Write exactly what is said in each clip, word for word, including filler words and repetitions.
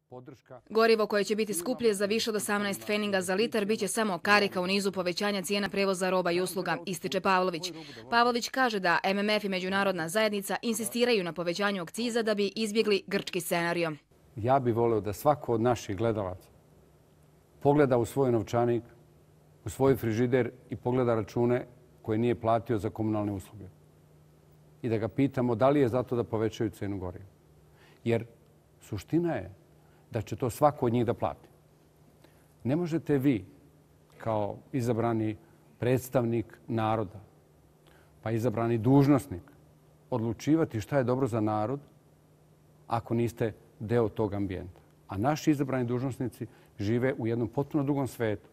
Gorivo koje će biti skuplje za više od osamnaest pfeninga za litar biće samo karika u nizu povećanja cijena prevoza roba i usluga, ističe Pavlović. Pavlović kaže da M M F i međunarodna zajednica insistiraju na povećanju akciza da bi izbjegli grčki scenario. Ja bih voleo da svako od naših gledalaca pogleda u svoj novčanik, u svoj frižider i pogleda račune koje nije platio za komunalne usluge. I da ga pitamo da li je zato da povećaju cenu goriva. Jer suština je da će to svako od njih da plati. Ne možete vi, kao izabrani predstavnik naroda, pa izabrani dužnosnik, odlučivati šta je dobro za narod ako niste deo tog ambijenta. A naši izabrani dužnosnici žive u jednom potpuno drugom svetu.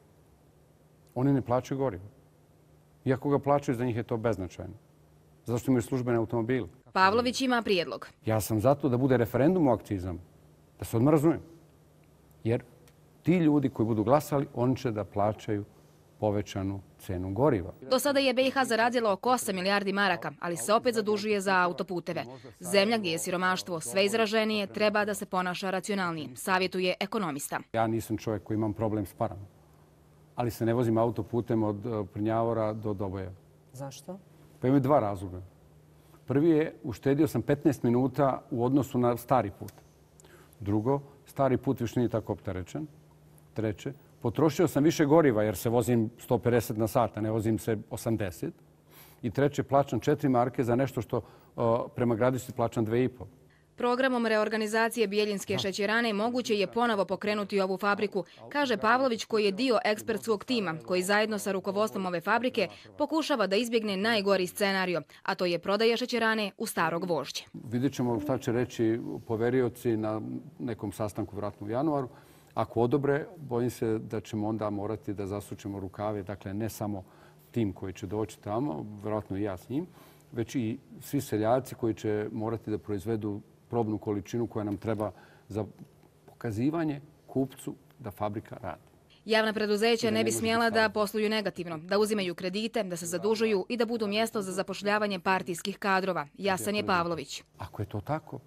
Oni ne plaćaju gorivo. Iako ga plaćaju, za njih je to beznačajno. Zato što imaju službene automobile. Pavlović ima prijedlog. Ja sam zato da bude referendum o akcizama. Da se odmah razumijem. Jer ti ljudi koji budu glasali, oni će da plaćaju povećanu cenu goriva. Do sada je B i H zaradila oko osam milijardi maraka, ali se opet zadužuje za autoputeve. Zemlja gdje je siromaštvo sve izraženije treba da se ponaša racionalnije, savjetuje ekonomista. Ja nisam čovjek koji imam problem s parama, ali se ne vozim autoputem od Prnjavora do Doboja. Zašto? Pa imaju dva razloga. Prvi je, uštedio sam petnaest minuta u odnosu na stari put. Drugo, stari put više nije tako opterećen. Treće, potrošio sam više goriva jer se vozim sto pedeset na sat, a ne vozim se osamdeset. I treće, plaćam četiri marke za nešto što prema gradištu plaćam dve i po. Programom reorganizacije Bijeljinske šećerane moguće je ponovo pokrenuti ovu fabriku, kaže Pavlović koji je dio ekspertskog tima koji zajedno sa rukovodstvom ove fabrike pokušava da izbjegne najgori scenario, a to je prodaja šećerane u Starog Gvožđe. Vidjet ćemo šta će reći poverioci na nekom sastanku vjerojatno u januaru. Ako odobre, bojim se da ćemo onda morati da zasučemo rukave, dakle ne samo tim koji će doći tamo, vjerojatno i ja s njim, već i svi seljaci koji će morati da proizvedu probnu količinu koja nam treba za pokazivanje kupcu da fabrika radi. Javna preduzeća ne bi smjela da posluju negativno, da uzimaju kredite, da se zadužuju i da budu mjesto za zapošljavanje partijskih kadrova. Jasan je Pavlović. Ako je to tako,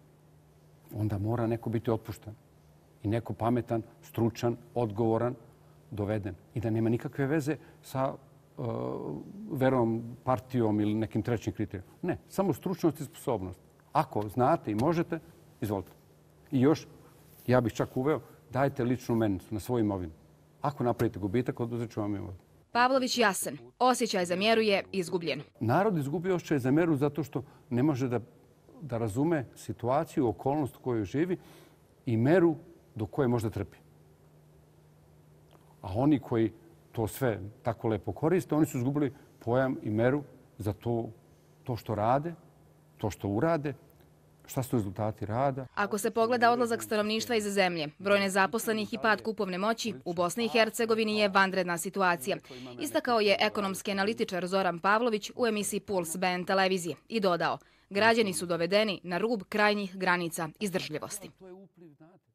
onda mora neko biti otpušten. I neko pametan, stručan, odgovoran, doveden. I da nema nikakve veze sa uh, verom, partijom ili nekim trećim kriterijom. Ne, samo stručnost i sposobnost. Ako znate i možete, izvolite. I još, ja bih čak uveo, dajte ličnu menicu na svoju imovinu. Ako napravite gubitak, oduzet ću vam imovinu. Pavlović jasan. Osjećaj za mjeru je izgubljen. Narod izgubio osjećaj za mjeru zato što ne može da, da razume situaciju, okolnost u kojoj živi i meru do koje možda trpi. A oni koji to sve tako lepo koriste, oni su izgubili pojam i meru za to, to što rade, to što urade, šta su rezultati rada. Ako se pogleda odlazak stanovništva iz zemlje, broj nezaposlenih i pad kupovne moći, u Bosni i Hercegovini je vanredna situacija. Istakao je ekonomski analitičar Zoran Pavlović u emisiji Puls B N televizije i dodao, građani su dovedeni na rub krajnjih granica izdržljivosti.